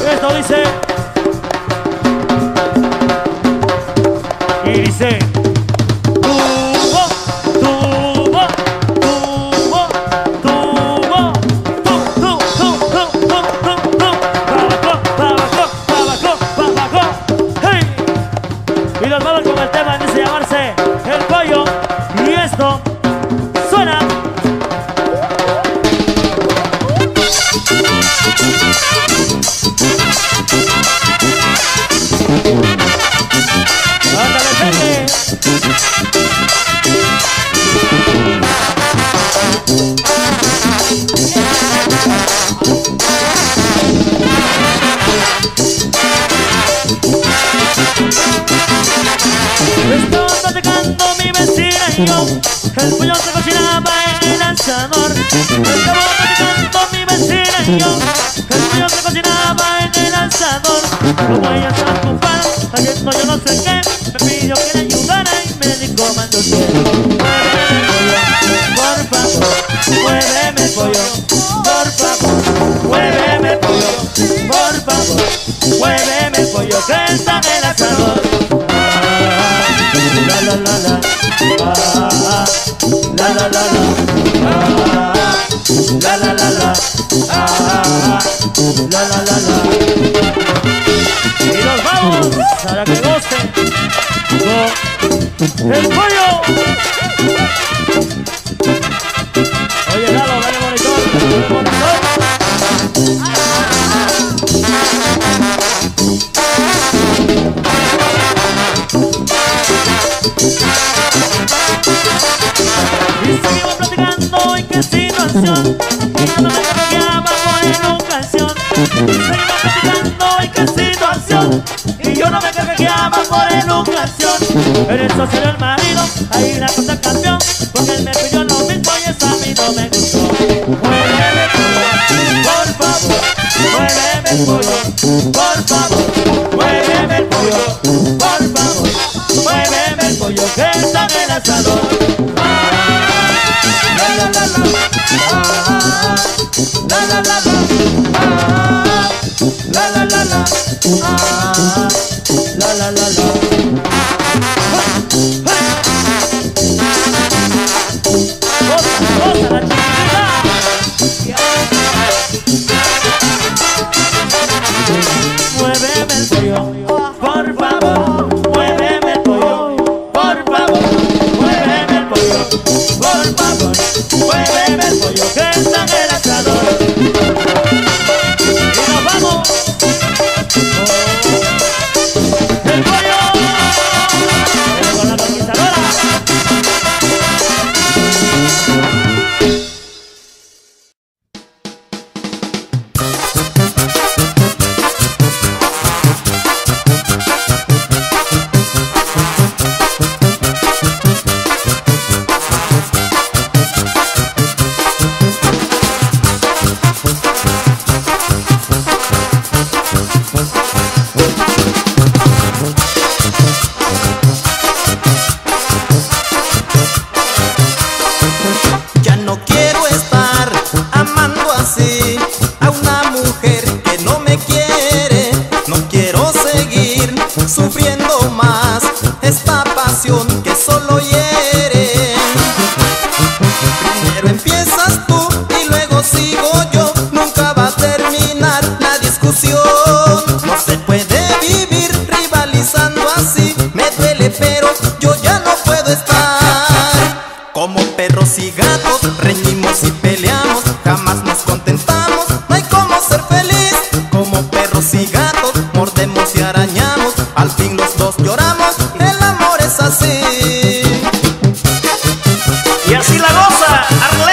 Esto dice. Y dice. Tubo, tubo, tubo, tubo, tabaco. Hey. Y nos vamos con el tema, dice llamarse El Pollo. Y esto suena. Ándale, Pepe. Estaba platicando mi vecina y yo. El pollo se cocinaba en el asador. Estaba platicando mi vecina y yo. El pollo se cocinaba en el asador. Como ella estaba ocupada haciendo yo no sé qué, me pidió que le ayudara y me dijo: mando cielo, muéveme el pollo, por favor, muéveme el pollo, por favor, muéveme el pollo que está en el asador. La la la la, la la la la, la la la la, la la la la. Y nos vamos para que gocen con El Pollo. Oye, Lalo, dale monitor, dale monitor. Y seguimos platicando en qué situación. Y yo no me cambiaba por educación. Seguimos platicando en qué situación. Y yo no me cargajeaba por educación. En eso salió el marido, ahí la cosa cambió. Porque él me pidió lo mismo y eso a mí no me gustó. Muéveme el pollo, por favor. Muéveme el pollo, por favor. Muéveme el pollo, por favor. Muéveme el pollo que está en el asador. La la la la, la la la la, la la la la, la la la la. Goza la chiquita. Muéveme el pollo, por favor. Muéveme el pollo, por favor. Muéveme el pollo, por favor. Muéveme el pollo que está en el asador. Y nos vamos. El pollo. Con la conquistadora. Ya no quiero estar amando así a una mujer que no me quiere. No quiero seguir sufriendo más esta pasión que solo hiere. Primero empiezas tú y luego sigo yo. Nunca va a terminar la discusión. No se puede vivir rivalizando así. Me duele pero yo ya no puedo estar. Como perros y gatos reñimos y peleamos, jamás nos contentamos, no hay cómo ser feliz. Como perros y gatos mordemos y arañamos, al fin los dos lloramos, el amor es así. Y así la goza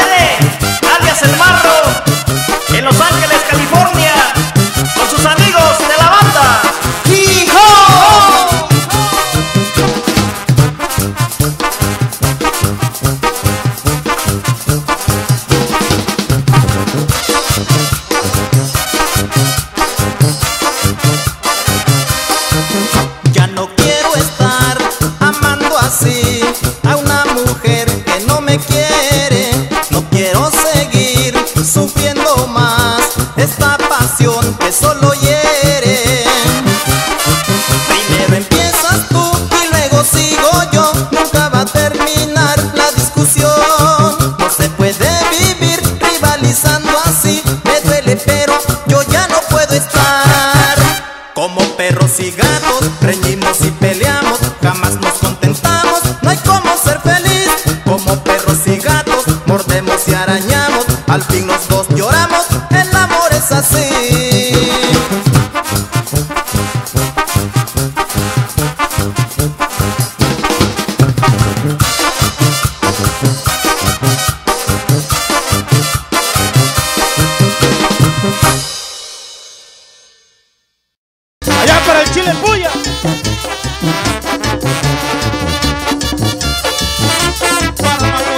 Arlene, alias El Marro, en Los Ángeles, California, con sus amigos así. Allá para el Chile Puya. Para la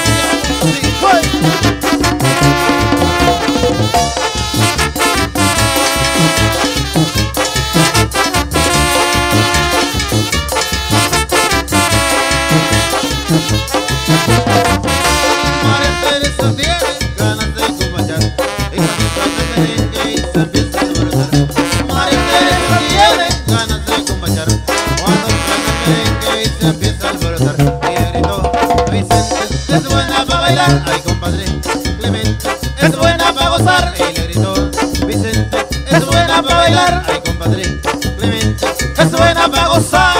María Teresa tiene ganas de acompañar y cuando suena el merengue y se empieza a alborotar. María Teresa tiene ganas de acompañar cuando suena el merengue y se empieza a alborotar. Y le gritó Vicente, es buena para bailar, ay compadre Clemente, es buena para gozar. Y le gritó Vicente, es buena para bailar, ay compadre Clemente, es buena para gozar.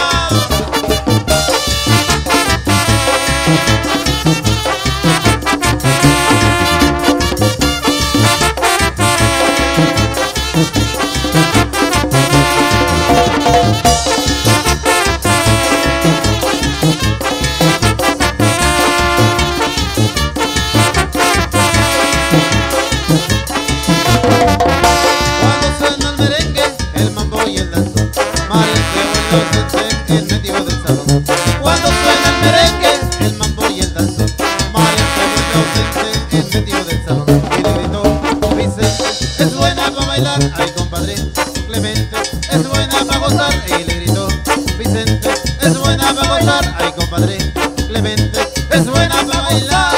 Cuando suena el merengue, el mambo y el danzón, María se vuelve ausente en medio del salón. Cuando suena el merengue, el mambo y el danzón, María se vuelve ausente en medio del salón. Y le gritó Vicente, es buena para bailar, ay compadre Clemente, es buena para gozar. Y le gritó Vicente, es buena para gozar, ay compadre Clemente, es buena para bailar.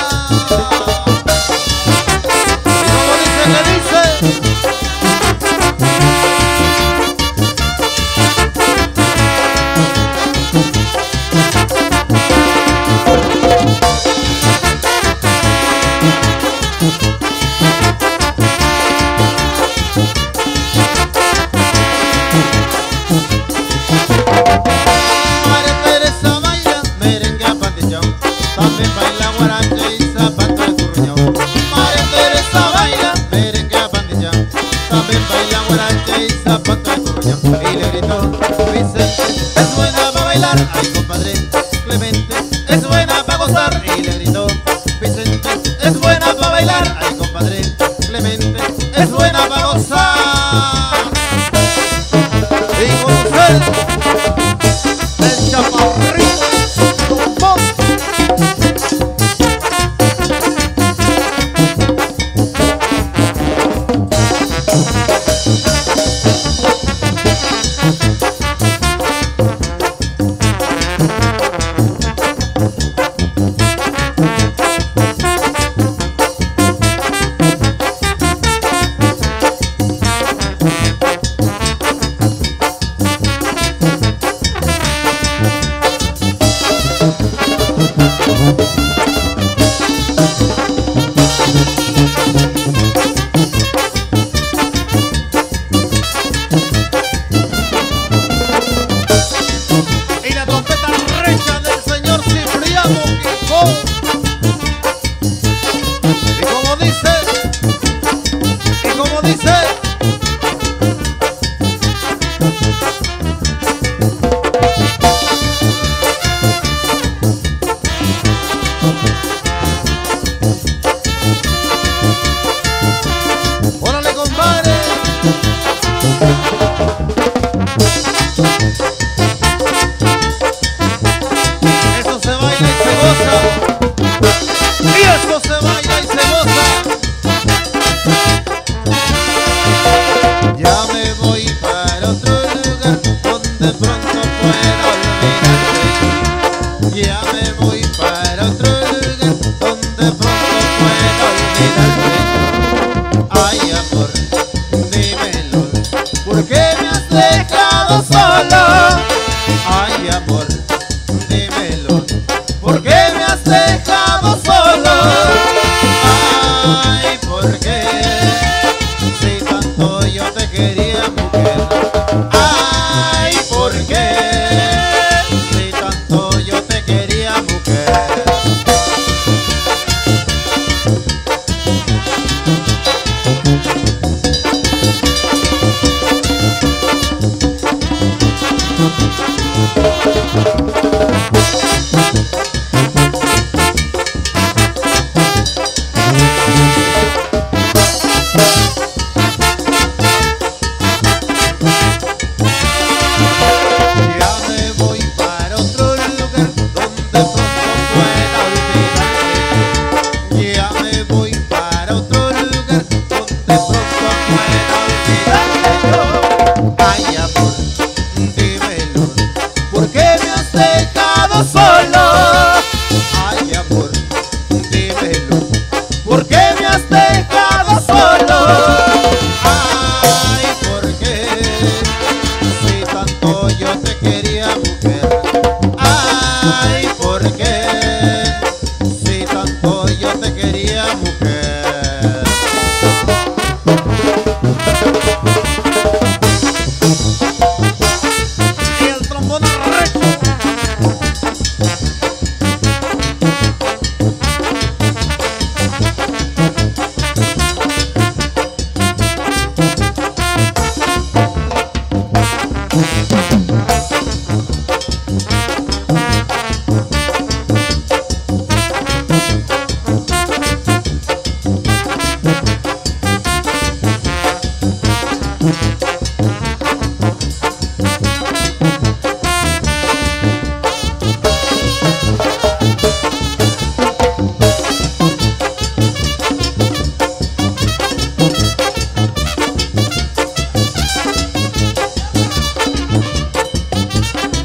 Y como dice, le dice. María Teresa baila merengue apantillao, también baila guaracha y zapato de curruñao. María Teresa baila merengue apantillao, también baila guaracha y zapato de curruñao. Y le gritó Vicente, es buena para bailar, ay compadre Clemente, es buena para gozar. Y le gritó Vicente, es buena para bailar, ay compadre Clemente, es buena para gozar. Y con usted el chaparrito tumbón. Y la trompeta recha del señor Cipriano Quijón. Y como dice, órale compadre. Eso se baila y se goza. Y eso se baila y se goza. Ya me voy para otro lugar donde pronto pueda olvidarte. Ya me voy para otro lugar donde pronto pueda olvidarte. Ay amor, dímelo, ¿por qué me has dejado solo? Ay amor, dímelo, ¿por qué me has dejado solo? Ay, ¿por qué? Si tanto yo te quería, mujer. Ay, ¿por qué? Si tanto yo te quería, mujer.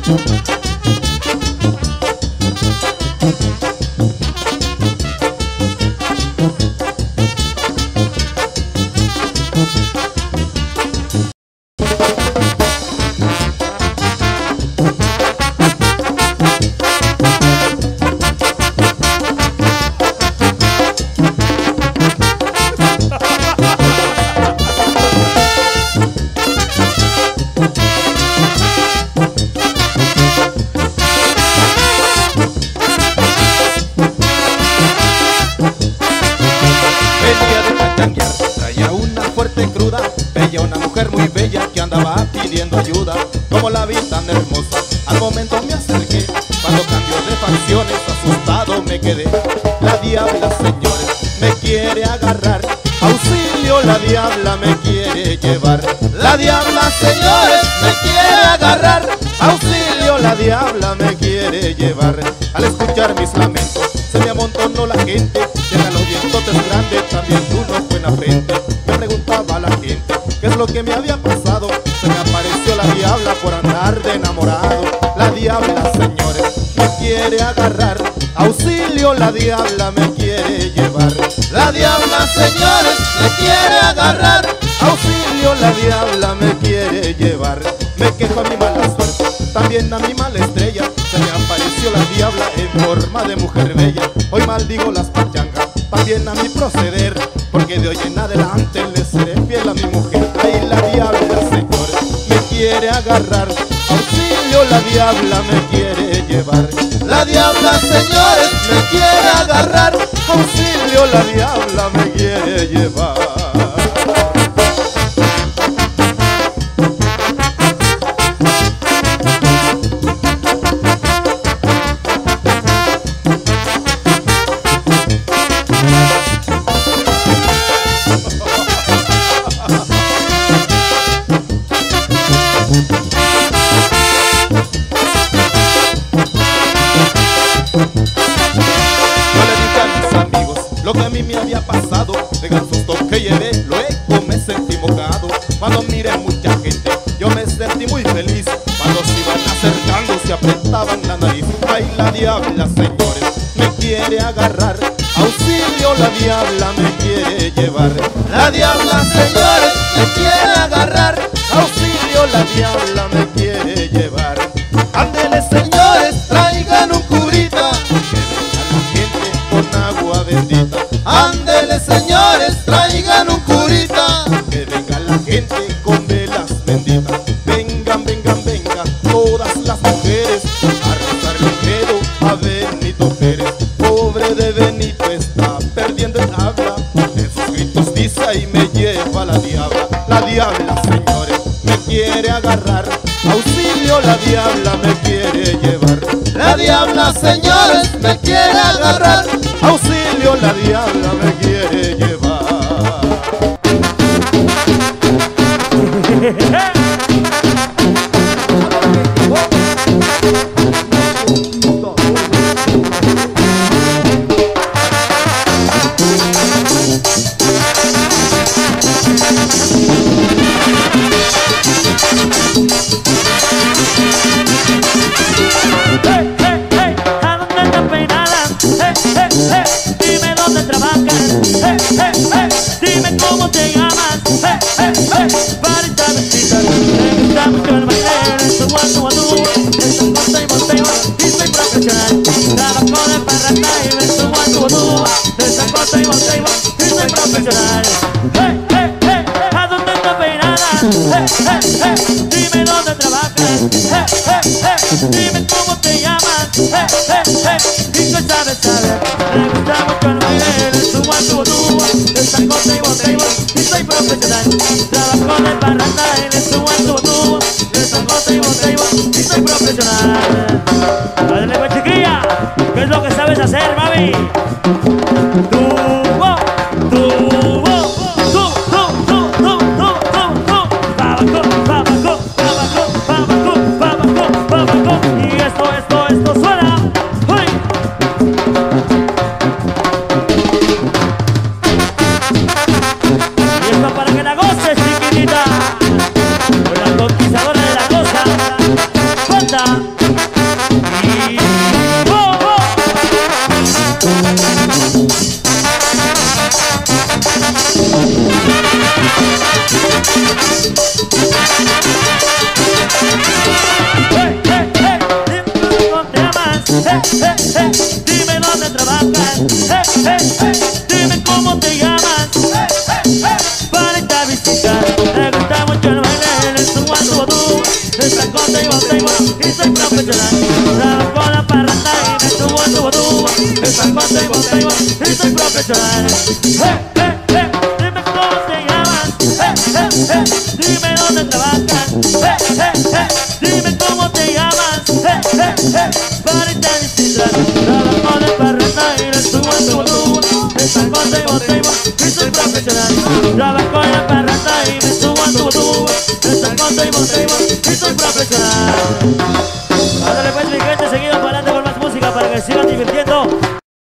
Traía una fuerte cruda, veía una mujer muy bella que andaba pidiendo ayuda. Como la vi tan hermosa, al momento me acerqué. Cuando cambió de facciones, asustado me quedé. La diabla, señores, me quiere agarrar. Auxilio, la diabla me quiere llevar. La diabla, señores, me quiere agarrar. Auxilio, la diabla me quiere llevar. Al escuchar mis lamentos, se me amontonó la gente. Llegan los dientotes grandes, también uno buena frente. Me preguntaba a la gente qué es lo que me había pasado. Se me apareció la diabla por andar de enamorado. La diabla, señores, me quiere agarrar. Auxilio, la diabla me quiere llevar. La diabla, señores, me quiere agarrar. Auxilio, la diabla me quiere llevar. Me quejo a mi mala suerte, también a mi mala estrella. Se me apareció la diabla en forma de mujer bella. Hoy maldigo las pachangas, también a mi proceder, porque de hoy en adelante le seré fiel a mi mujer. Ay, la diabla, señores, me quiere agarrar. Auxilio, la diabla me quiere llevar. La diabla, señores, me quiere agarrar. Auxilio, la diabla me quiere llevar. Lo que a mí me había pasado, de gran susto que llevé, luego me sentí mojado. Cuando miré mucha gente, yo me sentí muy feliz. Cuando se iban acercando, se apretaban la nariz. Ay, la diabla, señores, me quiere agarrar. Auxilio, la diabla me quiere llevar. La diabla, señores, me quiere agarrar. Auxilio, la diabla me quiere llevar. Ándele, señores, traigan un curita, que venga la gente con agua bendita. Ándele, señores, traigan un curita, que venga la gente con velas benditas. Vengan, vengan, vengan, todas las mujeres, a rezarle credo a Benito Pérez. Pobre de Benito está perdiendo el habla, en sus gritos dice y me lleva la diabla. La diabla, señores, me quiere agarrar. Auxilio, la diabla me quiere llevar. La diabla, señores, me quiere agarrar. Auxilio, la diabla me quiere llevar. Dime dónde trabajas, dime cómo te llamas, varita vestida, me gusta mucho el baile, esto guatu guatu, esto corta y volteo, y soy profesional, trabajo de parranda y esto guatu guatu, esto corta y volteo, y soy profesional. ¿A dónde está peinada? Dime dónde trabajas, dime cómo te llamas, y que sabes, me gusta mucho el baile, esto guatu guatu, esto corta y volteo, y soy profesional, trabajo de parranda y esto guatu guatu, esto corta y volteo, y soy profesional. Dale pues, chiquilla, ¿qué es lo que sabes hacer, mami? Y esto suena. ¡Uy! Y esto para que la goces, chiquitita, con la conquistadora de la costa. ¡Cuenta! Dime dónde trabajas, dime cómo te llamas. Para esta visita me gusta mucho el baile, le subo a tu botú. Esta cosa y soy profesional. Trabajo con la parranda y me subo a tu botú. Esta cosa y soy profesional. Dime cómo te llamas, dime dónde trabajas, dime cómo te llamas. Para esta visita trabajo de parranda y le subo a tu botú. Esta cosa y soy profesional. Trabajo en la parranda y me subo a tu botú. Esta cosa y soy profesional. Ándale pues mi gente, seguido para adelante con más música para que sigan divirtiendo.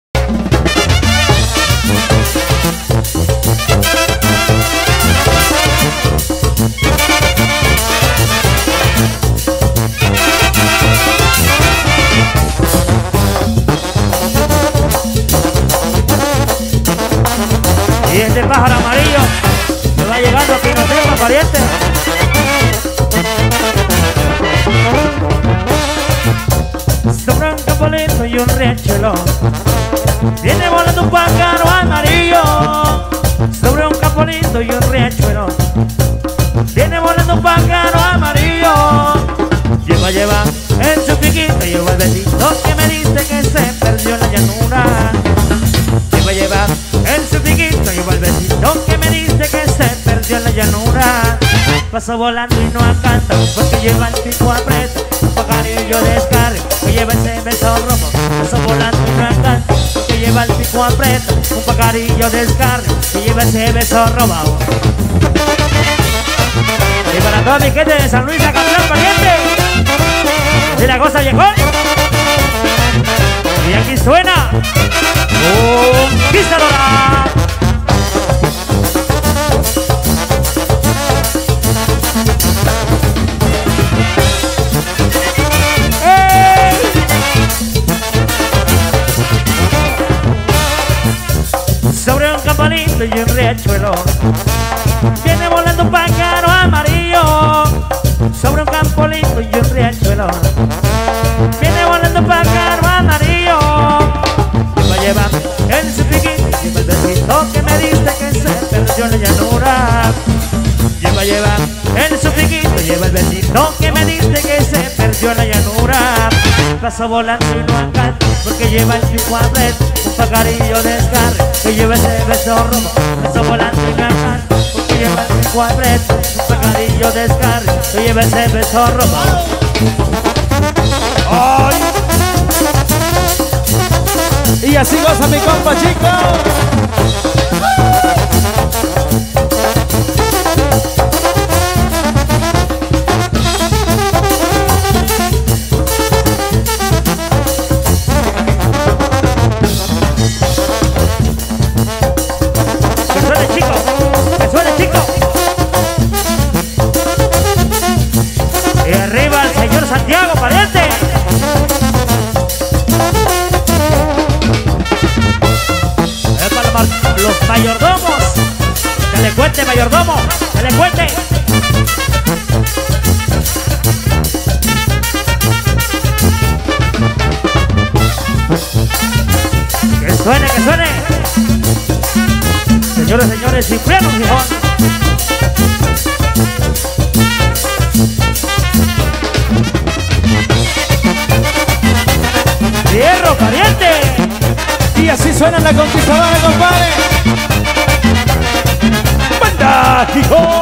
Y este pájaro amarillo me va llegando aquí, no tengo pariente. Sobre un campo lindo y un riachuelo viene volando un pájaro amarillo. Sobre un campo lindo y un riachuelo viene volando un pájaro amarillo. Lleva en su piquito y el vuelvecito que me dice que se perdió en la llanura. Lleva en su piquito y el vuelvecito que me dice que se perdió en la llanura. Pasa volando y no acanta porque lleva el pico apreto, un pajarillo descarga que lleva ese beso rojo. Pasa volando y no acanta porque lleva el pico apreto, un pajarillo descarga que lleva ese beso robado. Y para toda mi gente de San Luis a Catlán, pariente, de la cosa viejón. Y aquí suena Conquistadora. Sobre un campanito y un riachuelo viene volando un pájaro amarillo. Sobre un campo lindo y un riachuelo viene volando un pájaro amarillo. Lleva en su piquito y el besito que me diste que se perdió en la llanura. Lleva en su piquito, lleva el besito que me diste que se perdió en la llanura. Pasa volando y no acanta porque lleva el pico apreto, un pajarillo descarga que lleva ese beso rojo. Pasa volando y no acanta porque lleva el pico apreto, un pajarillo descarga que lleva ese beso rojo. ¡Ay! Y así goza mi compa, chicos. Que suene chico, que suene chico. Y arriba el señor Santiago, pariente. Los mayordomos, que le cuente mayordomo, que le cuente. Que suene, que suene. Señores, señores, Cipriano Gijón. Fierro, pariente. Y así suena la Conquistadora, compadre. ¡Banda Gijón!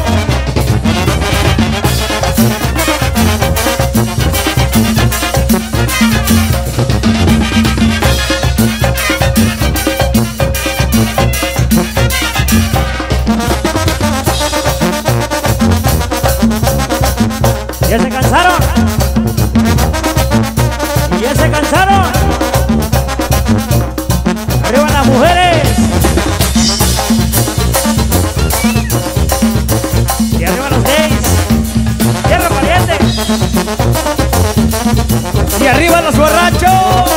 ¿Ya se cansaron? ¿Ya se cansaron? ¡Arriba las mujeres! ¡Y arriba los gays! ¡Tierra pariente! Y arriba los borrachos.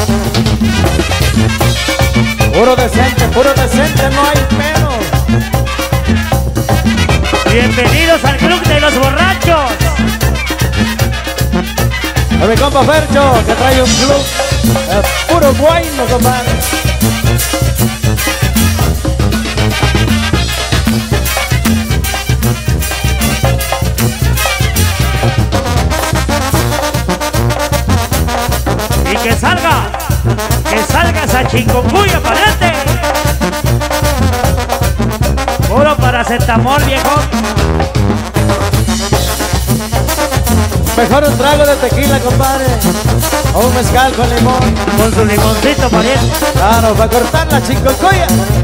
Puro decente, no hay pedo. Bienvenidos al club de los borrachos. mi compa Fercho, que trae un club puro guayno, compadre. Y que salga esa chikungunya, pariente. Puro paracetamol, viejo. Mejor un trago de tequila, compadre. O un mezcal con limón. Con su limoncito, pariente. Claro, para cortar la chikungunya.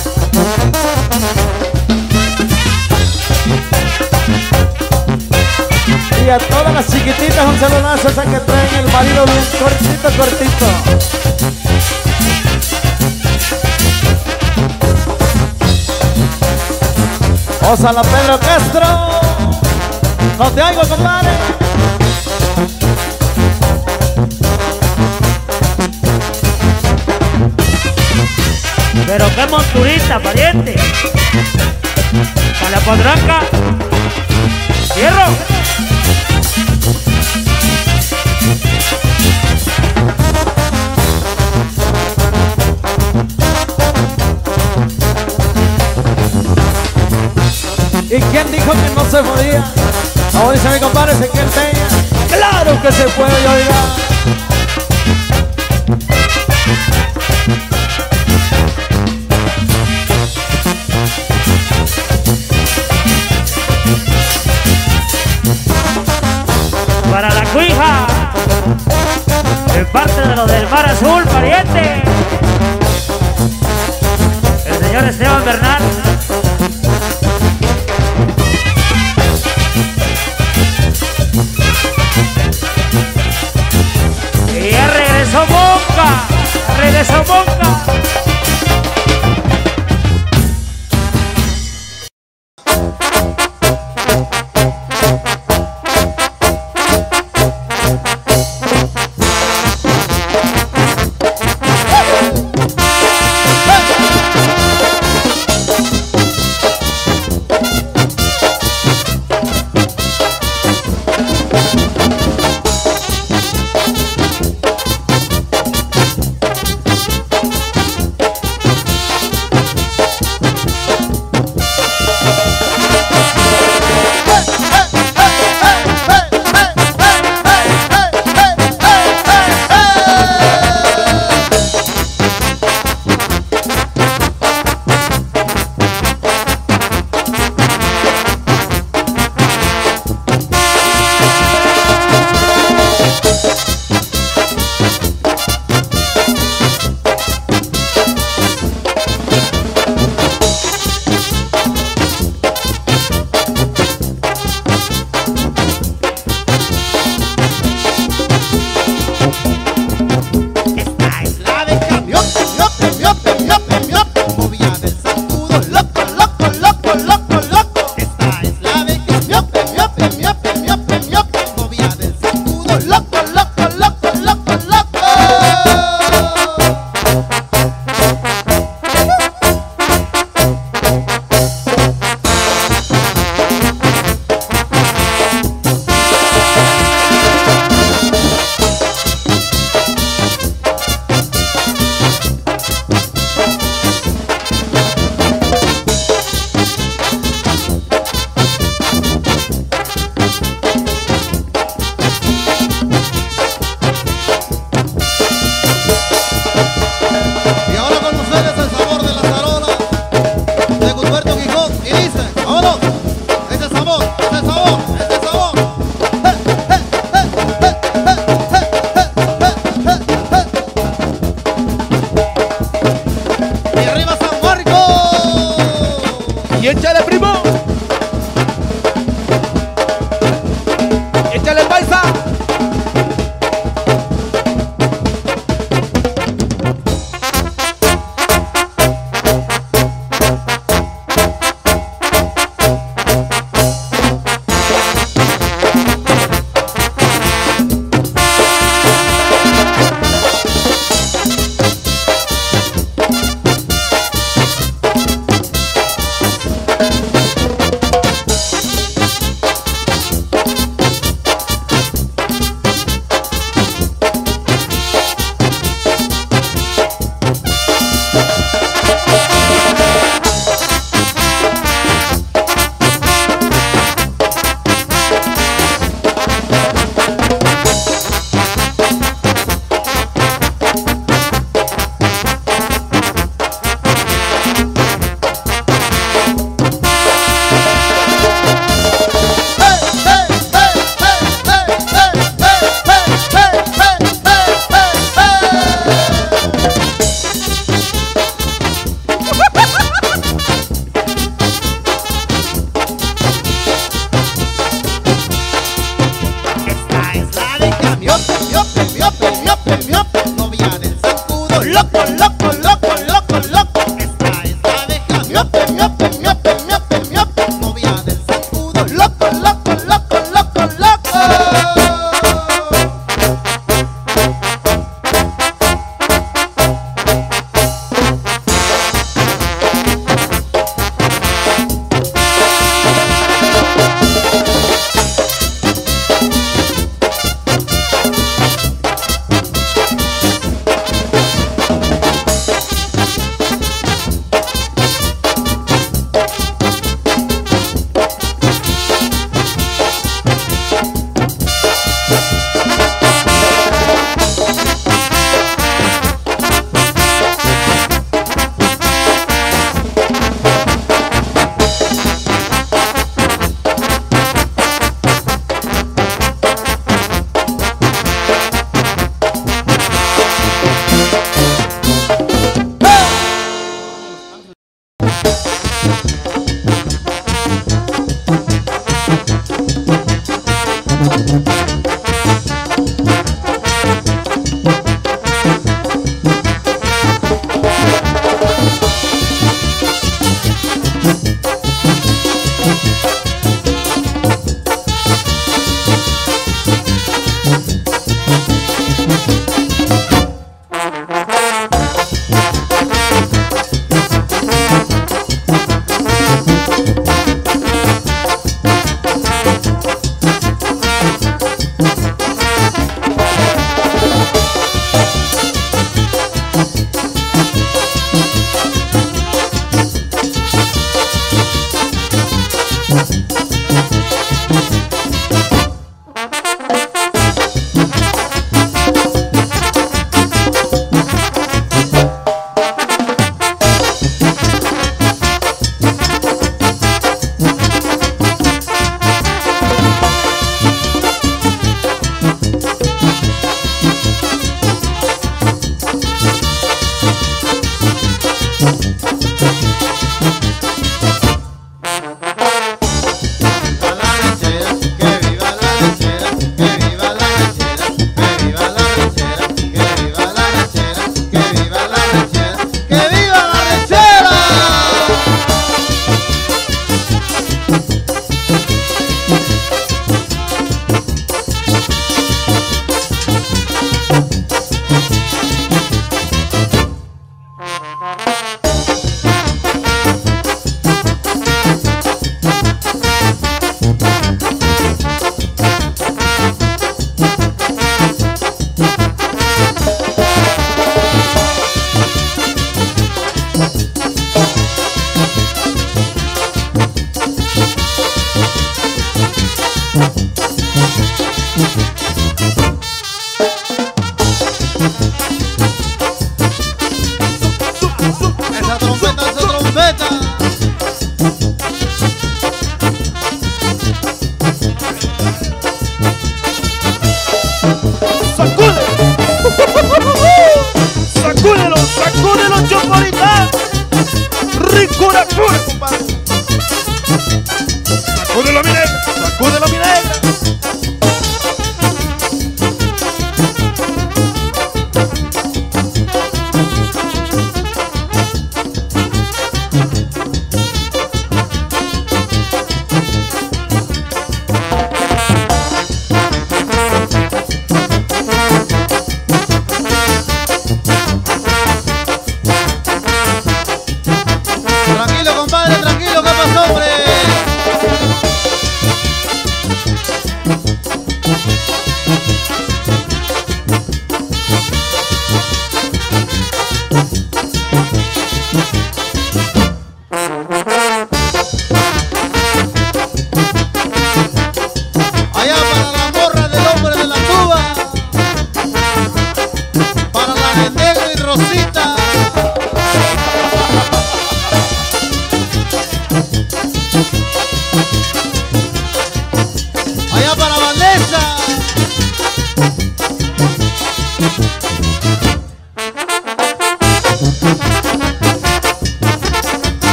Y a todas las chiquititas un saludazo, esas que traen el marido bien cortito. Ósala, Pedro Castro. No te oigo, compadre. Pero qué monturista, pariente. Para la podranca. ¡Cierro! ¿Y quién dijo que no se podía? Ahora dice mi compadre, se que enseña. ¡Claro que se puede, oiga! Para la cuija, de parte de los del Mar Azul, pariente. El señor Esteban Bernal. Y ya regresó Monca,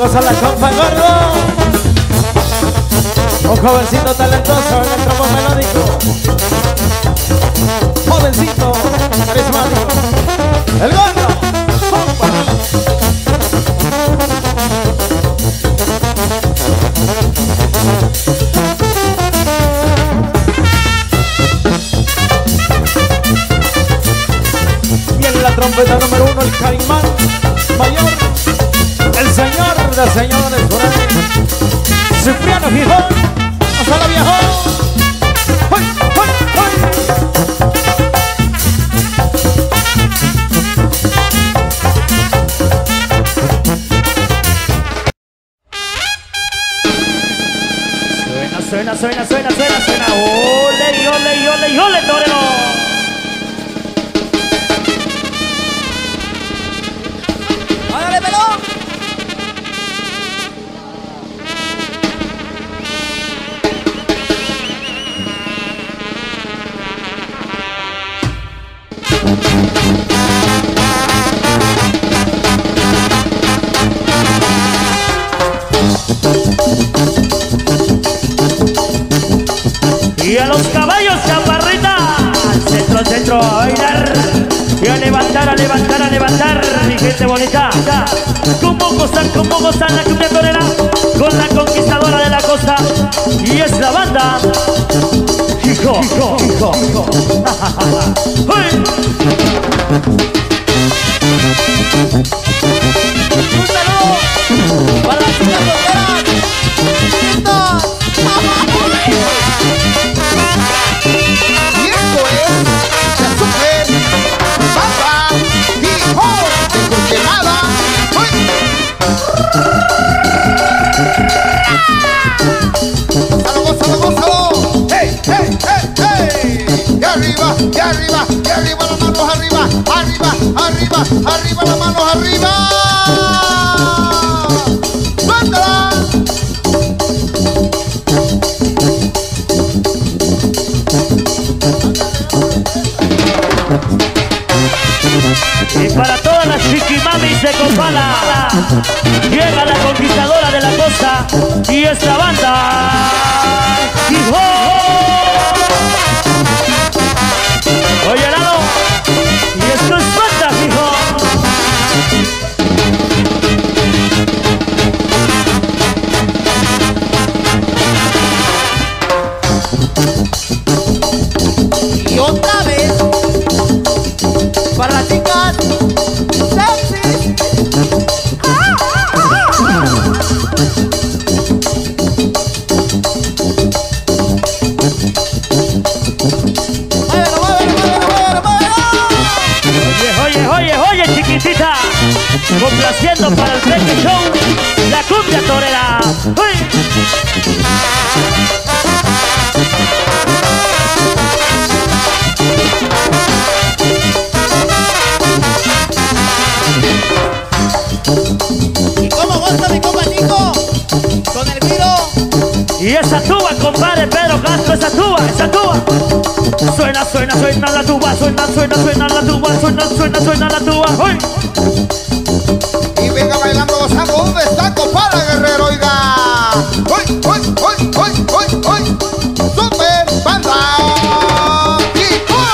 goza la compa gordo. Un jovencito talentoso en el trompo melódico. Jovencito, carismático. El gordo. Compa. Y en la trompeta número 1 el caimán mayor, el señor de señores por ahí, Cipriano Gijón. ¡Hasta la viejo! ¡Hoy, hoy, hoy! Suena, suena, suena, suena, suena. Ole, ole, ole, ole, torero. ¡Órale, pelón! Y a los caballos, chaparrita, al centro, a bailar. Y a levantar, a levantar, a levantar, mi gente bonita. Como gozan la cumbia torera con la conquistadora de la costa. Y es la banda Hijo, hijo, hijo, hijo. ¡Un saludo para las chicas solteras! ¡Lindos! Y esto es la super banda Gijón de Torquemada. ¡Gózalo, gózalo! ¡Hey, hey, hey, hey! ¡Y arriba, y arriba, y arriba las manos arriba! ¡Arriba, arriba, arriba las manos arriba! ¡Suéltala! Y para todas las chiquimamis de Copala, llega la conquistadora de la costa y esta banda Gijón. Oye, Lalo, y esto es banda Gijón. Y otra vez para las chicas sexy. Oye, oye, oye, chiquitita, complaciendo para el Freaky Show, la cumbia torera. ¡Uy! ¿Y cómo goza mi compa Nico? Con el giro. Y esa tuba, compadre Pedro Castro, esa tuba. Suena, suena, suena la tuba, suena, suena, suena la tuba, suena, suena, suena la tuba. ¡Uy! Y venga bailando, gozando, ¿dónde está Copala Guerrero? Oiga, hoy, hoy, hoy, hoy, hoy, hoy, super banda Gijón.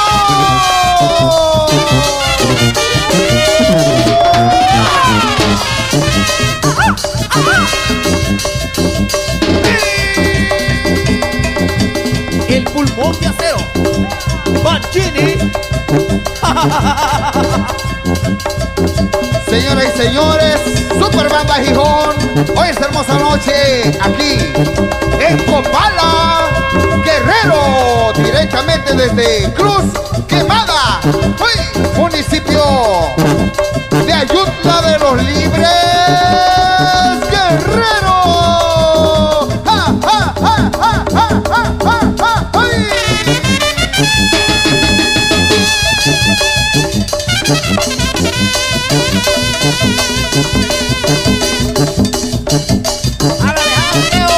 El pulmón de acero. Banchini. Señoras y señores, super banda Gijón, hoy es hermosa noche aquí en Copala Guerrero, directamente desde Cruz Quemada, hoy, municipio de Ayutla de los Libres, Guerrero. ¡Ja, ja, ja, ja, ja, ja, ja, ja! ¡Ay! Hágale, hágale.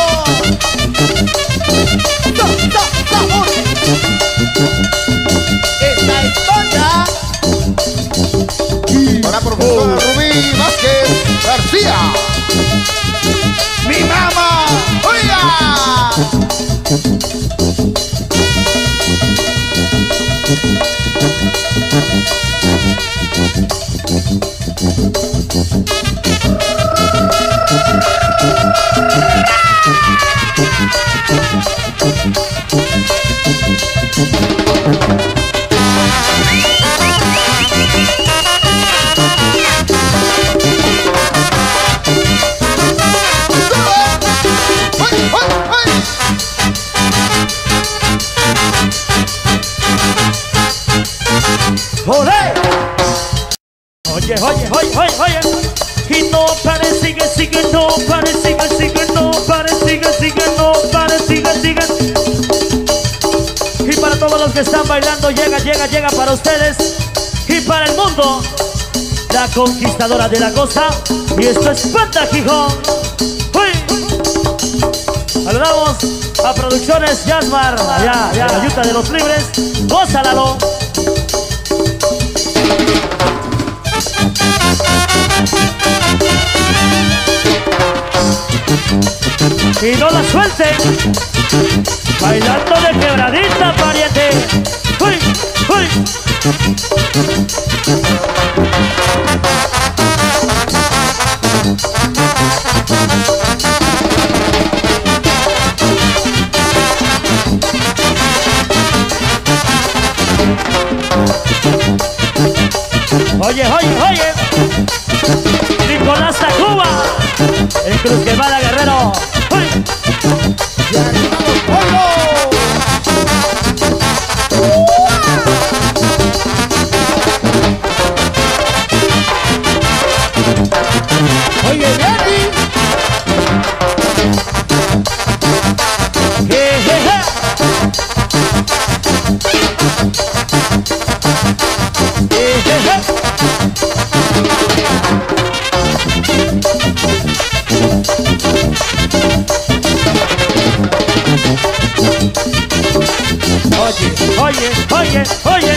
están bailando, llega para ustedes y para el mundo. La conquistadora de la costa. Y esto es Banda Gijón. ¡Uy! Saludamos a Producciones Yasmar, allá, la Yuta de los Libres. ¡Gózalalo! Y no la suelten. Bailando de quebradita, pariente. ¡Uy! ¡Uy! Oye, Nicolás Tacuba, el Cruz Quemada Guerrero. ¡Uy! ¡Y arriba los pueblos! Oye, Benny. Oye.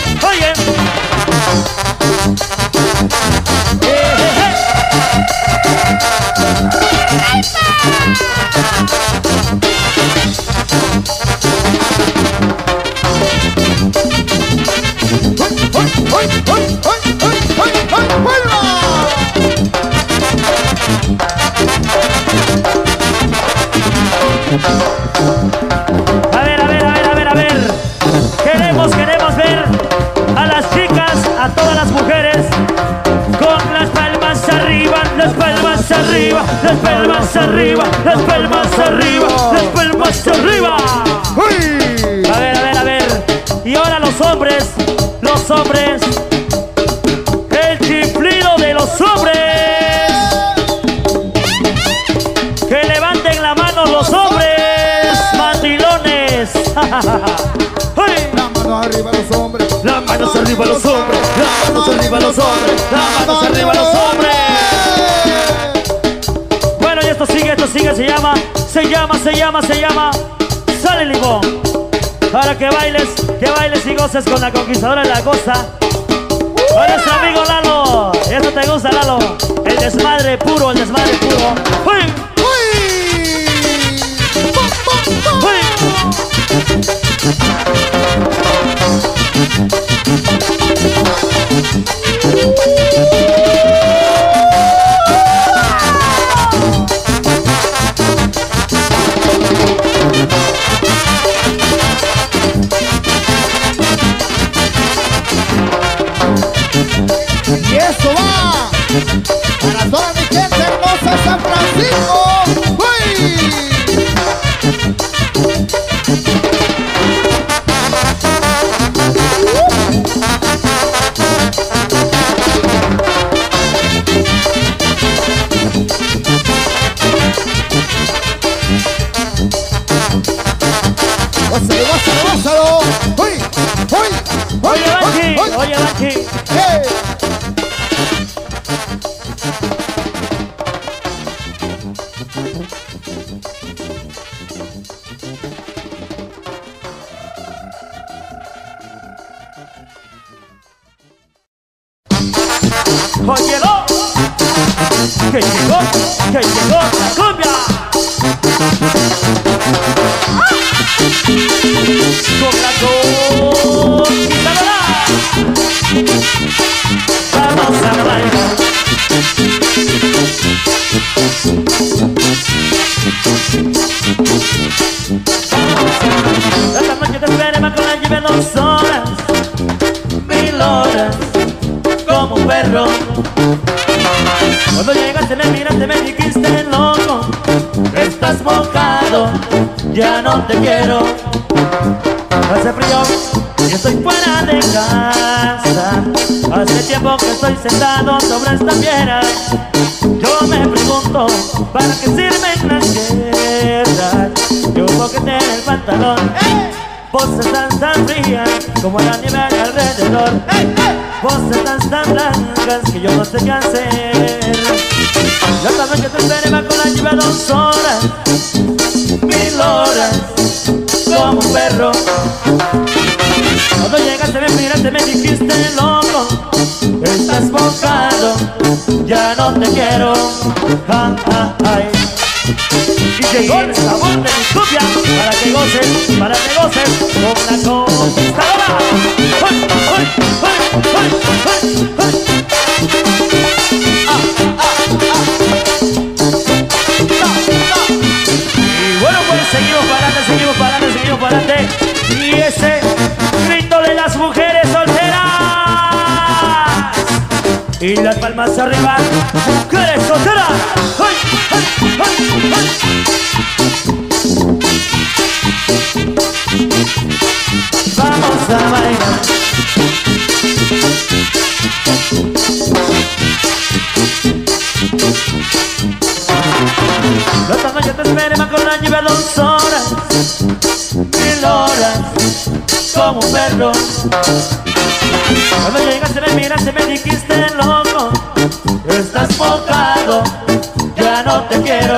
A ver. Queremos ver a las chicas, a todas las mujeres, con las palmas arriba, las palmas arriba, las palmas arriba, las palmas arriba, las palmas arriba. ¡Uy! A ver. Y ahora los hombres, el chiflido de los hombres. Que levanten la mano los hombres, mandilones. La mano arriba los hombres. Las manos arriba los hombres. Las manos arriba los hombres. Las manos arriba los hombres. Bueno, y esto sigue, se llama Sale Limón. Para que bailes y goces con la conquistadora de la costa. Con nuestro amigo Lalo. Esto te gusta, Lalo. El desmadre puro. ¡Uy! Y eso va para toda mi gente hermosa de San Francisco. ¡Uy! ¡Gózalo! ¡Uy! Oye, Banchi. ¡Hey! Óyelo, que llegó la cumbia. Con la conquistadora vamos a bailar. Esta noche te esperemos con la lluvia 2 horas, 1000 horas, como un perro. Cuando llegaste me miraste, me dijiste loco, estás mojado, ya no te quiero. Hace frío y estoy fuera de casa. Hace tiempo que estoy sentado sobre esta piedra. Yo me pregunto, ¿para qué sirven las guerras? Yo coqueteo en el pantalón, Vos estás tan fría como la nieve alrededor. Vos estás tan blancas que yo no sé qué hacer. Yo también que te esperé bajo la lluvia 2 horas, 1000 horas, como un perro. Cuando llegaste me miraste, me dijiste loco, estás bocado, ya no te quiero. Ay. Y llegó el sabor de mi cumbia para que goces con la conquistadora. Y bueno, pues seguimos para adelante. Y ese grito de las mujeres solteras y las palmas arriba, mujeres solteras. Vamos a bailar. Los tamaños te esperan con la lluvia 2 horas, 1000 horas, como un perro. Cuando llegaste me miraste, me dijiste loco, estás bocado, ya no te quiero.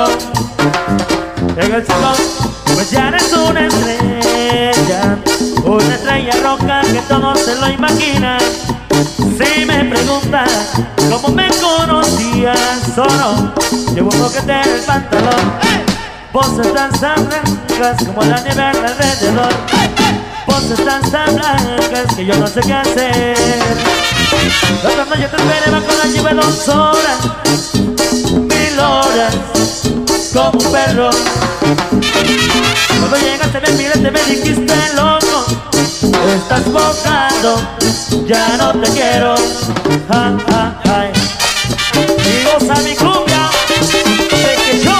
En el cielo, pues ya eres una estrella roca que todos se lo imaginan. Si me preguntas cómo me conocías, solo llevo un boquete en el pantalón. Vos estás tan blancas como la nieve alrededor. Vos estás tan blancas que yo no sé qué hacer. Cuando yo te esperé bajo la lluvia 2 horas, 1000 horas, como un perro. Cuando llegaste me miraste, me dijiste loco, estás bocado, ya no te quiero. Ay. Y goza mi cumbia, sé que yo.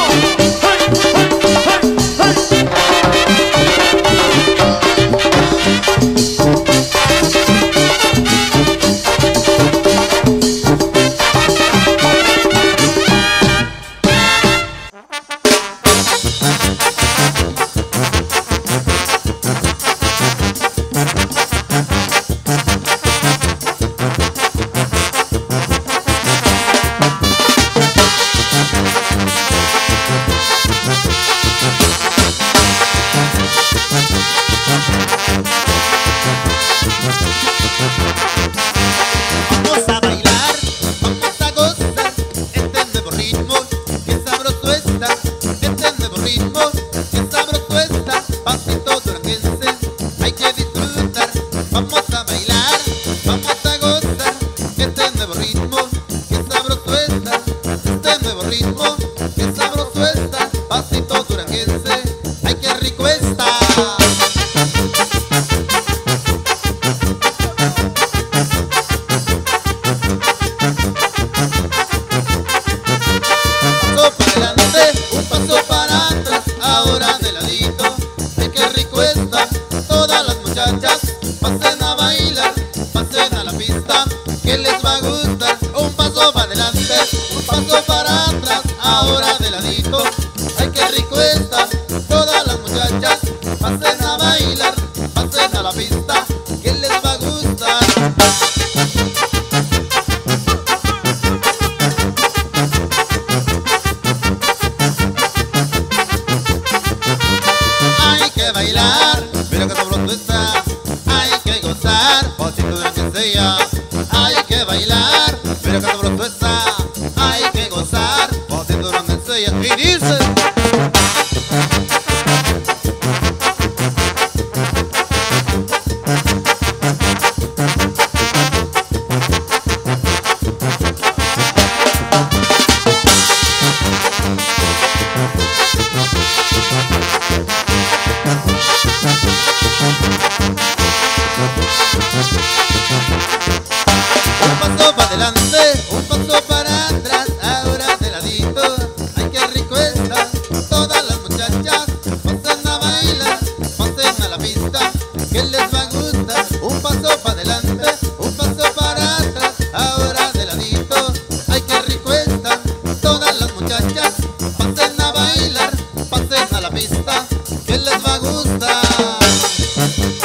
Pasen a la pista, que les va a gustar.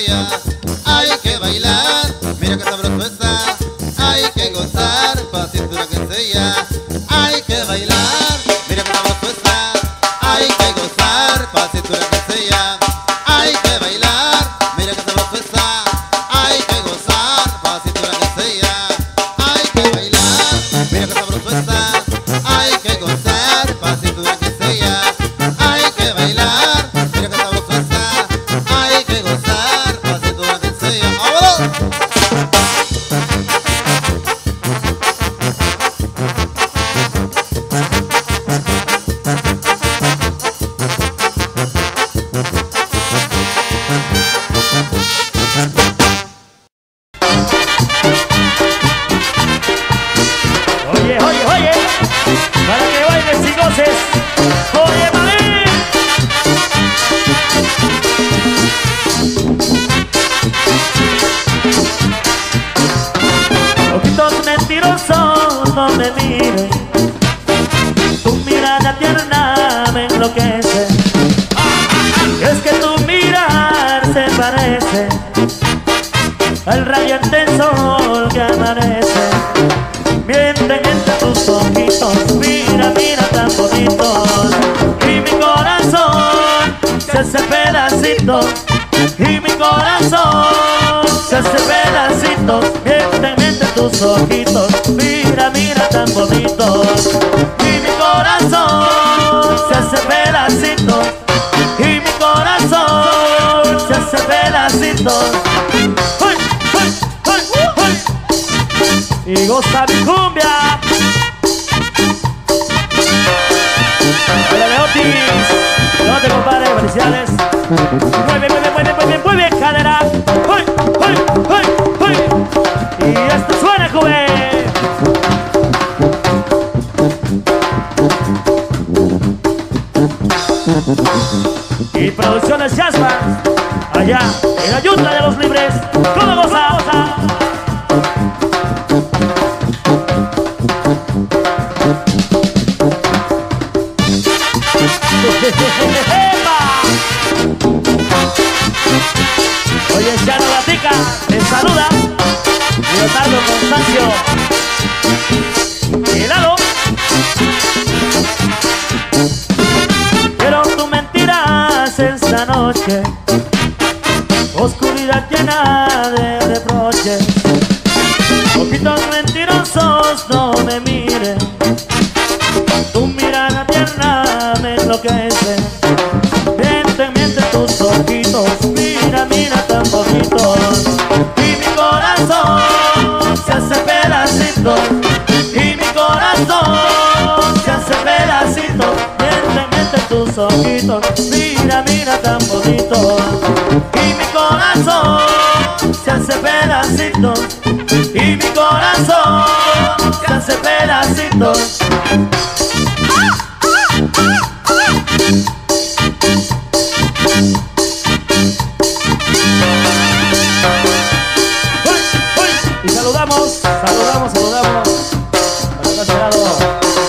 enseña. Hay que bailar, mira que sabroso está. Hay que gozar, pa' cintura que enseña. Hay que bailar, mira que sabroso está. Hay que gozar, pa' cintura que enseña. Hay que bailar, mira que sabroso está. Hay que gozar, pa' cintura que enseña. Hay que bailar, mira que sabroso está. Hay que gozar, pa' cintura que enseña. Hay que bailar, mira que sabroso está. Hay que gozar, pa' cintura que enseña. ¡Vámonos! Oye, oye, oye, para que bailes y goces. Oye, mami. Ojitos mentirosos, no me miren. Tu mirada tierna me enloquece. Es que tu mirar se parece al radiante sol que amanece. Mienten entre tus ojitos, mira, mira tan bonitos. Y mi corazón se hace pedacitos. Y mi corazón se hace pedacitos. Mienten entre tus ojitos, mira, mira tan bonitos. Y mi corazón se hace pedacitos. Y mi corazón se hace pedacitos. ¡Uy, uy, uy, uy! Y goza mi cumbia. Hola de Otis. No te compadre, felicidades. Muy bien, muy bien, muy bien, muy bien, muy bien, cadera. ¡Uy, uy, uy, uy! Y esto suena, joven. Y Producciones Jasman, allá en la Yunta de los Libres. ¿Cómo goza, goza? Oye, Chano Gatica, te saluda Leonardo Constancio y Lalo. Pero tú mentirás esta noche, oscuridad llena de reproches. Ojitos mentirosos, no me miren. Tu mirada tierna me enloquece. Mienten, mienten tus ojitos, mira, mira tan bonitos. Y mi corazón se hace pedacitos. Y mi corazón se hace pedacitos. Mienten, mienten tus ojitos, mira, mira tan bonitos. Y mi corazón se hace pedacitos. Y mi corazón se hace pedacitos. Y saludamos, saludamos, saludamos a los lado.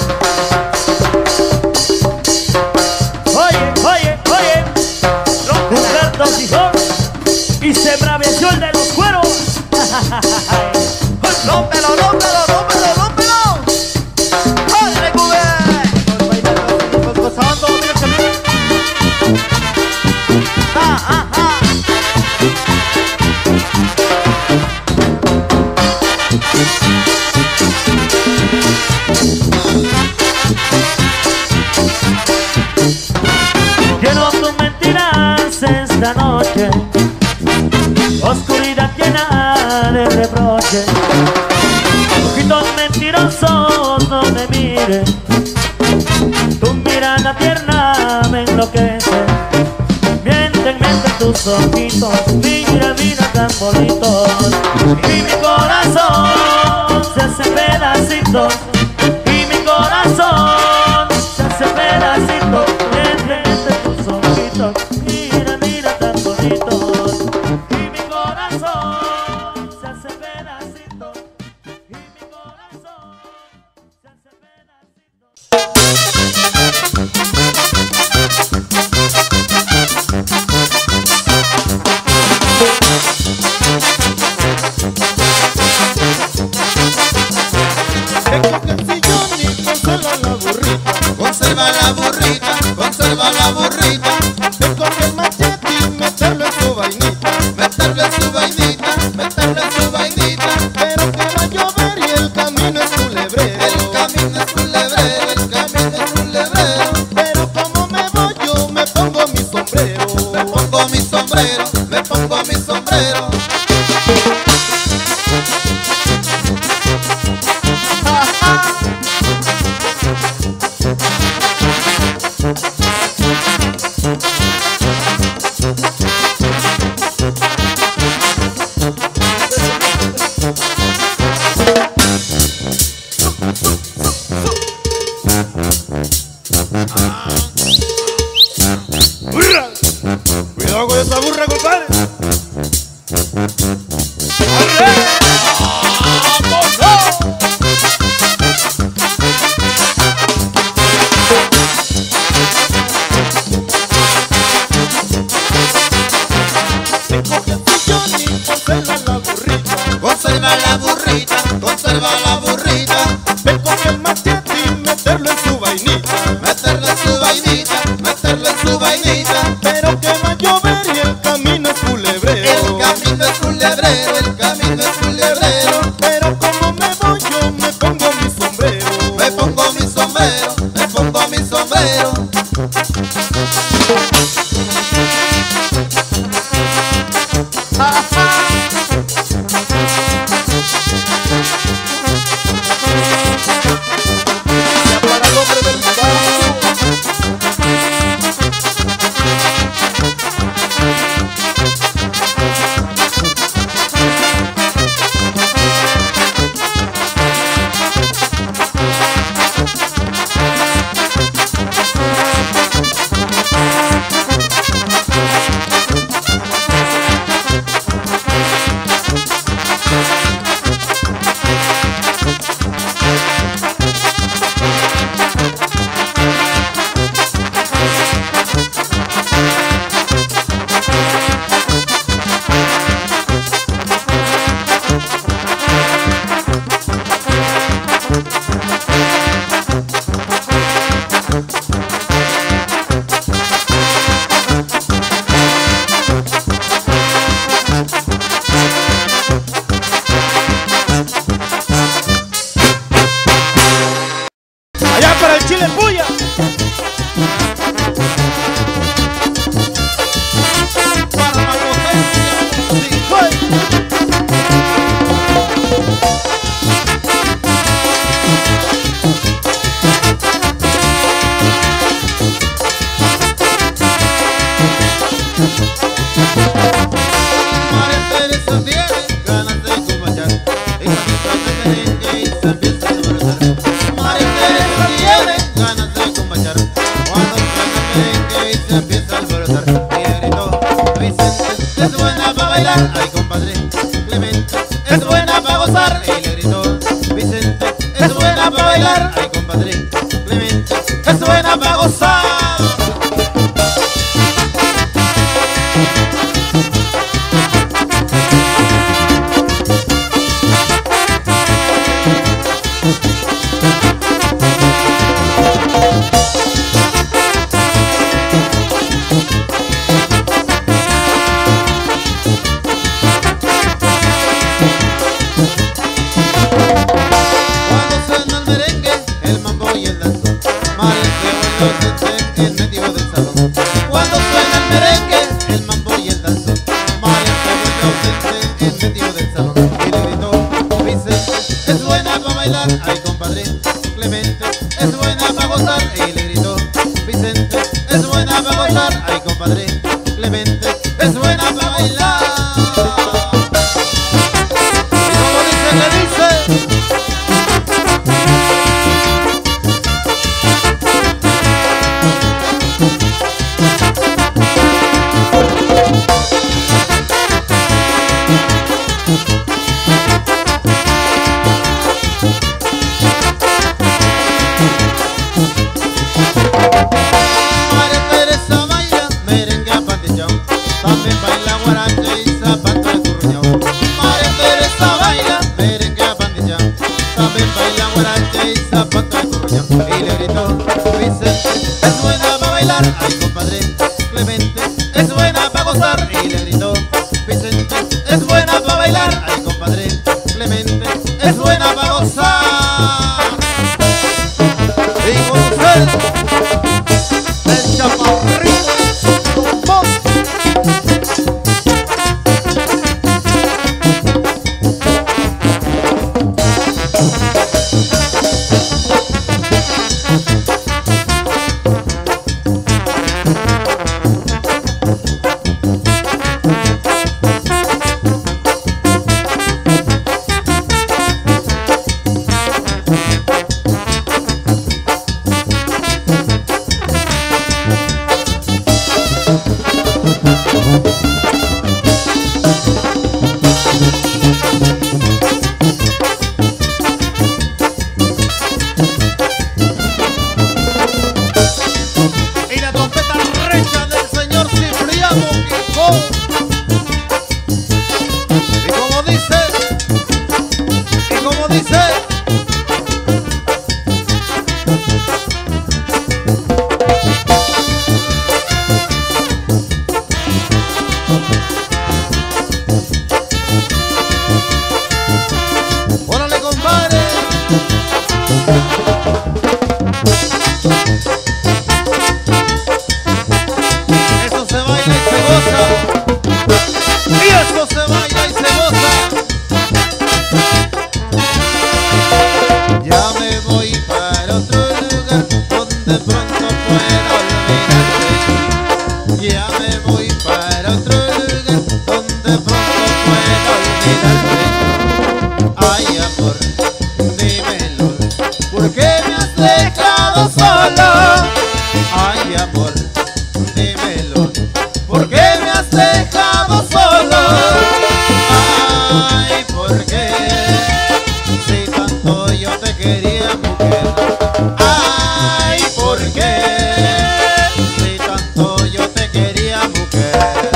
Oye, oye, oye, Humberto Gijón, y se braveció el de los cueros. Rómpelo, rómpelo, rómpelo, rómpelo. ¡Órale, Cubé! Bailando, gozando, mira que bien. Quiero tus mentiras esta noche, oscuridad llena de reproches. Ojitos mentirosos, no me miren. Tu mirada tierna me enloquece. Mienten, mienten tus ojitos, mira, mira tan bonitos. Y mi corazón se hace pedacitos. Y mi corazón se hace pedacitos. Mienten, mienten tus ojitos, mira, mira tan bonitos. Y mi corazón se hace pedacitos. Y mi corazón se hace pedacitos. conserva la burrita, conserva la burrita. Ven con el machete y meterlo en su vainita, Meterlo en su vainita, meterlo en su vainita. pero que va a llover y el camino es culebrero. El camino es culebrero, el camino es culebrero. Pero como me voy yo me pongo mi sombrero. Me pongo mi sombrero, me pongo mi sombrero. Cuidado con esa burra, compadre. Johnny, conserva la burrita. Conserva la burrita, conserva la burrita. Ven con el machete y meterlo en su vainita, Meterlo en su vainita, meterlo en su vainita. pero que va a llover y el camino es culebrero. El camino es culebrero, el camino es culebrero. Pero como me voy yo me pongo mi sombrero. Me pongo mi sombrero, me pongo mi sombrero. Para el hombre del barrio. Allá para el Chile Puya. Para María Teresa tiene ganas de cumbayar y cuando suena el merengue y se empieza a alborotar. María Teresa tiene ganas de cumbayar cuando suena el merengue y se empieza a alborotar. Y le gritó: Vicente, es buena para bailar, ay compadre. Clemente, es buena para gozar. Y le gritó: Vicente, es buena para bailar, ay compadre. Clemente, es buena para gozar. Cuando suena el merengue, el mambo y el danzón, María se vuelve en medio del salón. Cuando suena el merengue, el mambo y el danzón, María se vuelve en medio del salón. Y le gritó: Vicente, es buena para bailar, ay compadre. Clemente, es buena para gozar. Y le gritó: Vicente, es buena para gozar, ay compadre. Clemente, es buena para bailar. Y como dice, le dice. María Teresa baila merengue apandillao, también baila guaracha es buena para bailar. Ay, compadre, Clemente, es buena para gozar. Y le gritó Vicente, es buena para bailar. Ay, compadre, Clemente, es buena para gozar. Y con usted, el chaparrito bombón. Y la trompeta recha del señor Cipriano Quijón. Y como dice, órale, compadre. Eso se baila y se goza. Y eso se baila y se goza. Ya me voy para otro lugar donde pronto pueda olvidarte. Ya me voy para otro lugar donde pronto pueda olvidarte. Ay, amor, dímelo, ¿por qué me has dejado solo? Ay, amor, dímelo, ¿por qué me has dejado solo? Ay, ¿por qué? Si tanto yo te quería, mujer. Ay, ¿por qué? Si tanto yo te quería, mujer.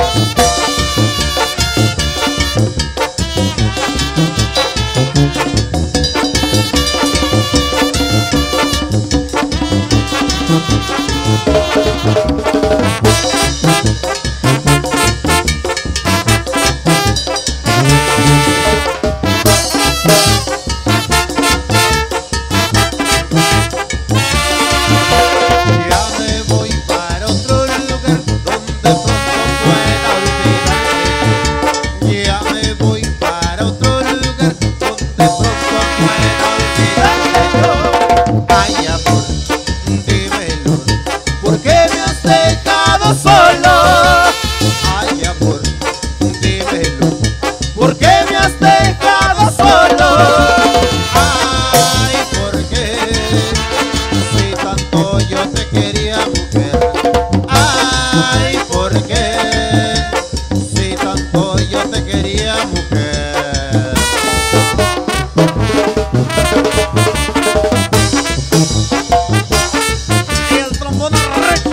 Ya me voy para otro lugar donde pronto pueda olvidarte. Ya me voy para otro lugar donde pronto pueda olvidarte. Ay, amor, dímelo, ¿por qué me has dejado solo? Ay, amor, dímelo, ¿por qué me has dejado solo? Ay, ¿por qué? Si tanto yo te quería, mujer. Ay, ¿por qué? Si tanto yo te quería, mujer. Y el trombón recho.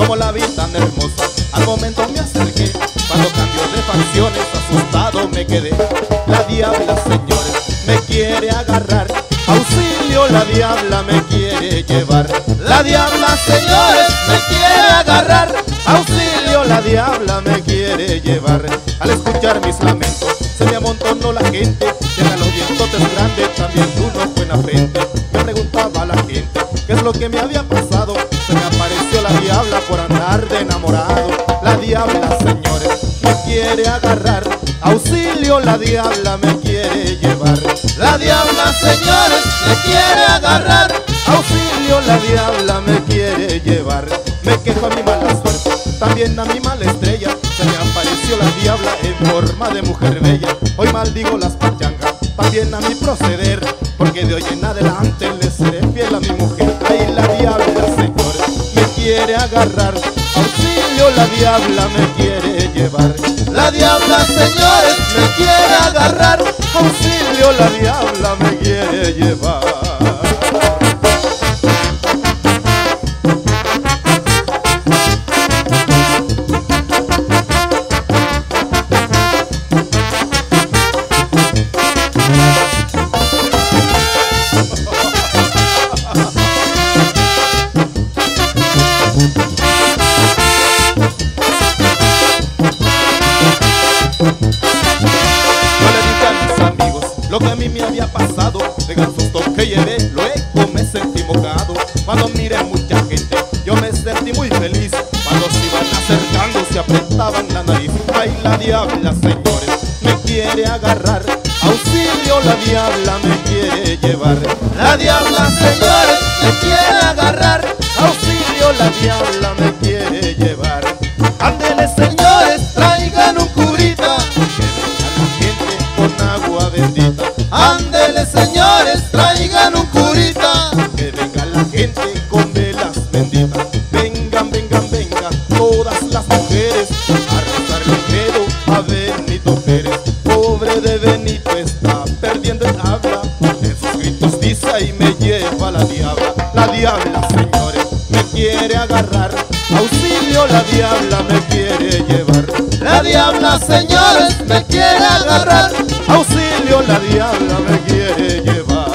como la vi tan hermosa, al momento me acerqué. Cuando cambió de facciones, asustado me quedé. La diabla, señores, me quiere agarrar. Auxilio, la diabla me quiere llevar. La diabla, señores, me quiere agarrar. Auxilio, la diabla me quiere llevar. Al escuchar mis lamentos, se me amontonó la gente. Llegan los dientotes grandes, también uno buena frente. Me preguntaba la gente, ¿qué es lo que me había pasado? Se me apareció la diabla por andar de enamorado. La diabla, señores, me quiere agarrar. Auxilio, la diabla me quiere llevar. La diabla, señores, me quiere agarrar. Auxilio, la diabla me quiere llevar. Me quejo a mi mala suerte, también a mi mala estrella. Se me apareció la diabla en forma de mujer bella. Hoy maldigo las pachangas, también a mi proceder, porque de hoy en adelante le seré fiel a mi mujer. Ay, la diabla, señores, me quiere agarrar. Auxilio, la diabla me quiere llevar. La diabla, señores, me quiere agarrar. Auxilio, la diabla me quiere llevar. Lo que a mí me había pasado, de gran susto que llevé, luego me sentí mojado. Cuando miré mucha gente, yo me sentí muy feliz. Cuando se iban acercando, se apretaban la nariz. Ay, la diabla, señores, me quiere agarrar. Auxilio, la diabla me quiere llevar. La diabla, señores, me quiere agarrar. Auxilio, la diabla me quiere llevar. Ándele, señores, traigan un curita, que venga la gente con agua bendita. Ándele, señores, traigan un curita, que venga la gente con velas benditas. Vengan, vengan, vengan todas las mujeres a rezarle credo a Benito Pérez. Pobre de Benito está perdiendo el habla, en sus gritos dice y me lleva la diabla. La diabla, señores, me quiere agarrar. Auxilio, la diabla me quiere llevar. La diabla, señores, me quiere agarrar. Auxilio, la diabla me quiere llevar.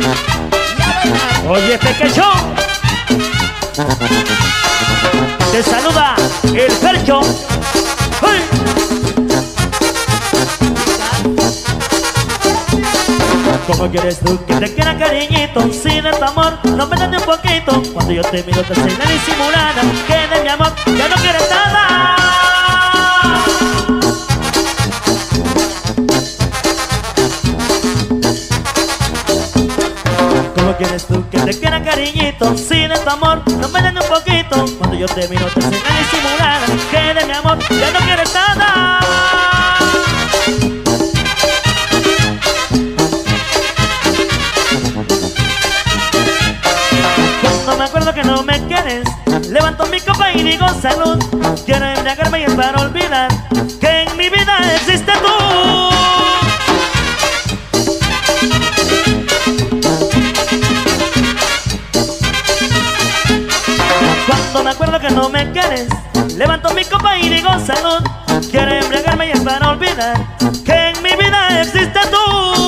Oye, pequeño, te saluda el Fercho. ¡Hey! ¿Cómo quieres tú que te quiera cariñito? Si de tu amor no me das ni un poquito. Cuando yo te miro te enseñan disimulada que de mi amor ya no quieres nada. ¿Cómo quieres tú que te quiera cariñito? Si de tu amor no me das ni un poquito. Cuando yo te miro te enseñan disimulada que de mi amor ya no quieres nada. Me acuerdo que no me quieres, levanto mi copa y digo salud. Quiero embriagarme y es para olvidar que en mi vida existe tú. Cuando me acuerdo que no me quieres, levanto mi copa y digo salud. Quiero embriagarme y es para olvidar que en mi vida existe tú.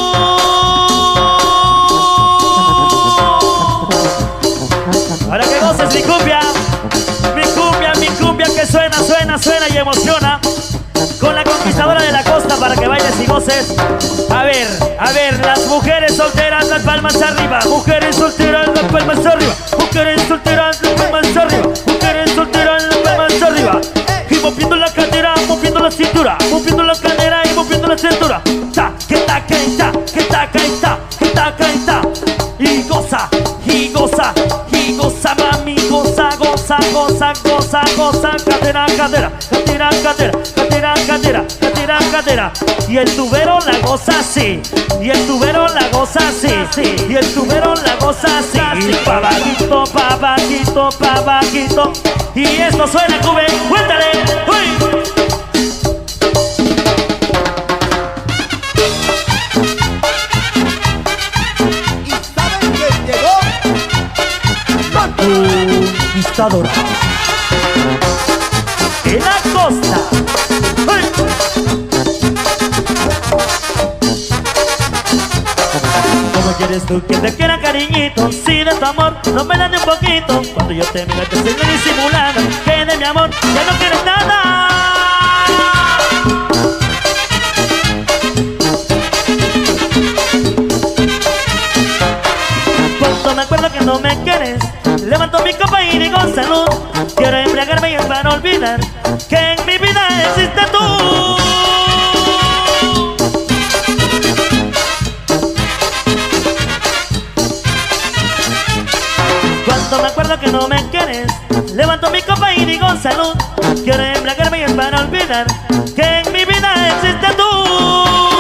Ahora que goces mi cumbia, que suena, suena, suena y emociona. Con la conquistadora de la costa para que bailes y goces. A ver, las mujeres solteras, las palmas arriba. Mujeres solteras, las palmas arriba. Mujeres solteras, las palmas arriba. Mujeres solteras, las palmas arriba. Y moviendo la cadera, moviendo la cintura. Moviendo la cadera y moviendo la cintura. Ta, que ta, que ta, que ta, que ta, que ta, que ta. Y goza, y goza. Goza, mami, goza, goza, goza, goza, goza, cadera, cadera, cadera, cadera, cadera, cadera, cadera, cadera. Y el tubero la goza así, y el tubero la goza así, sí, y el tubero la goza así. Y pa' bajito, pa' bajito, pa' bajito. Y esto suena, Cube, cuéntale, uy. Conquistadora en la costa. ¡Hey! ¿Cómo quieres tú que te quiera cariñito? Si de tu amor no me das ni un poquito. Cuando yo te miro te estoy disimulando que de mi amor ya no quieres nada. Cuando me acuerdo que no me quieres, levanto mi copa y digo salud. Quiero embriagarme y es para olvidar que en mi vida existe tú. Cuando me acuerdo que no me quieres, levanto mi copa y digo salud. Quiero embriagarme y es para olvidar que en mi vida existe tú.